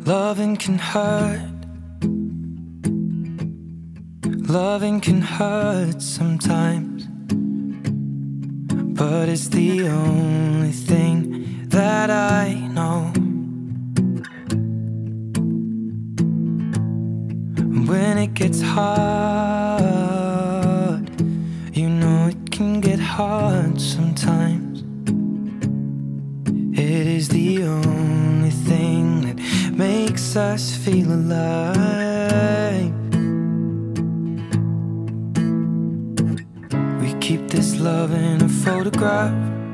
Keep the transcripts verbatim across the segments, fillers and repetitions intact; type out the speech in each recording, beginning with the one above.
Loving can hurt. Loving can hurt sometimes, but it's the only thing that I know. When it gets hard, you know it can get hard sometimes. It is the only thing that makes us feel alive. We keep this love in a photograph.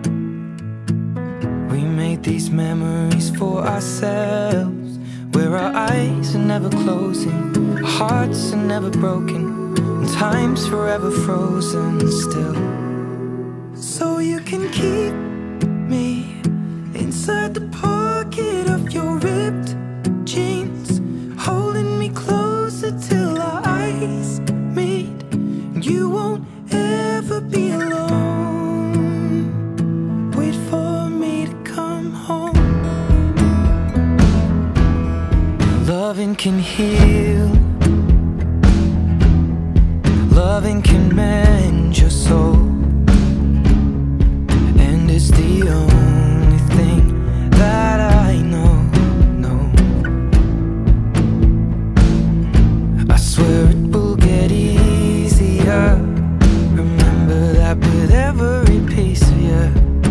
We made these memories for ourselves, where our eyes are never closing, our hearts are never broken, and time's forever frozen still. So you can keep me inside the pocket of your ripped jeans, holding me closer till our eyes meet. You won't ever be alone. Wait for me to come home. Loving can heal. Loving can mend your soul, and it's the only thing that I know, no. I swear it will get easier. Remember that with every piece of you.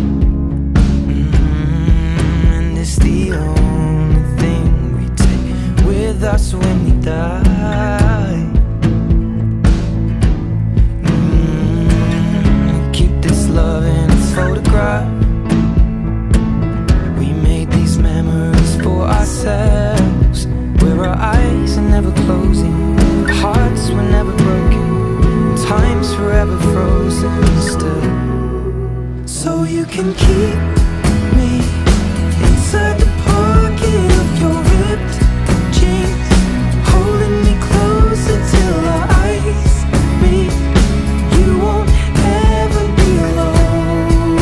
Mm-hmm. And it's the only thing we take with us when we die. Mm-hmm. Keep this love in a photograph. Memories for ourselves, where our eyes are never closing, our hearts were never broken, and time's forever frozen still. So you can keep me inside the pocket of your ripped jeans, holding me closer till our eyes meet. You won't ever be alone.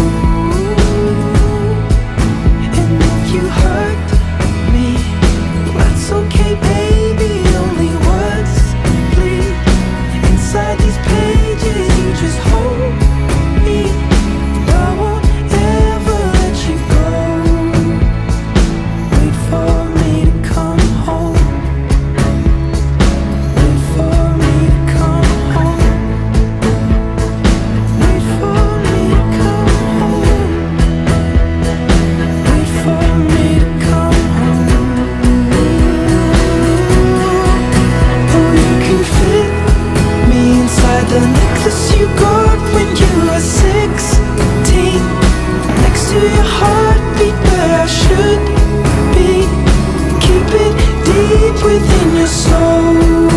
You hurt me, that's okay, baby. Only words bleed inside these pages. You just hold me. I won't ever let you go. Wait for me to come home. Wait for me to come home. Wait for me to come home. Wait for me to come home. Oh, you can fit me inside the necklace you got when you were sixteen, next to your heartbeat where I should be. Keep it deep within your soul.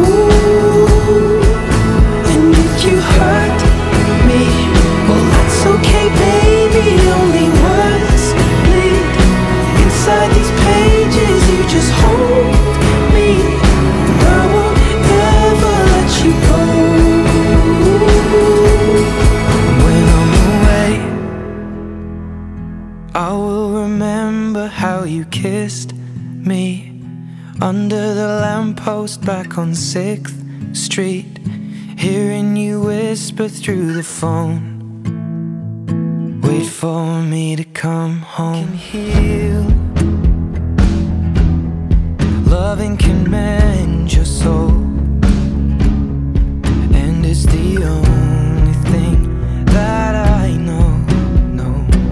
And if you hurt me, well, that's okay, baby. Only words bleed inside these pages. You just hold me, and I won't ever let you go. When I'm away, I will remember how you kissed me under the lamppost back on sixth street, hearing you whisper through the phone. Wait for me to come home. Can heal. Loving can mend your soul, and it's the only thing that I know, no.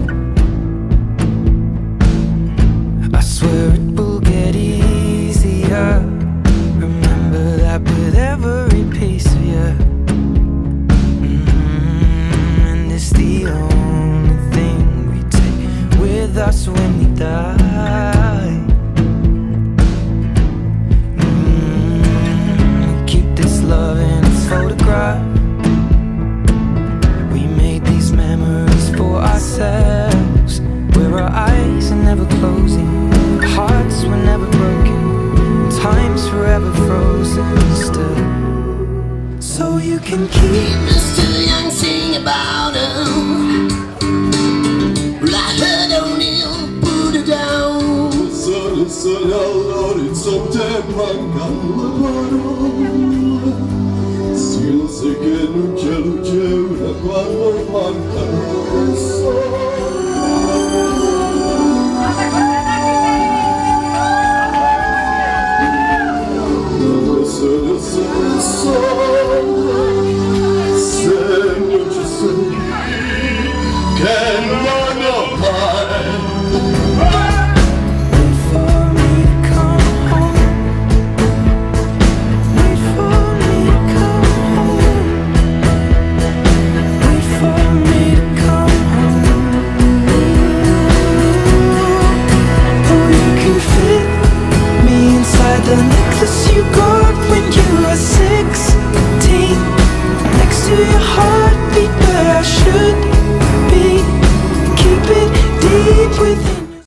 I swear it will get easier. Remember that with every piece of you. Mm-hmm. And it's the only thing we take with us when we die. Mm-hmm. Keep this love in a photograph. We made these memories for ourselves, where our eyes are never closing, our hearts were never broken, and time's forever frozen still. So you can keep Mister Young sing about him. Well, I heard O'Neill put it down. allora insomma te mancano le parole, silenzio che non c'è luce quando mancano le sole. The necklace you got when you were sixteen, next to your heartbeat where I should be. Keep it deep within.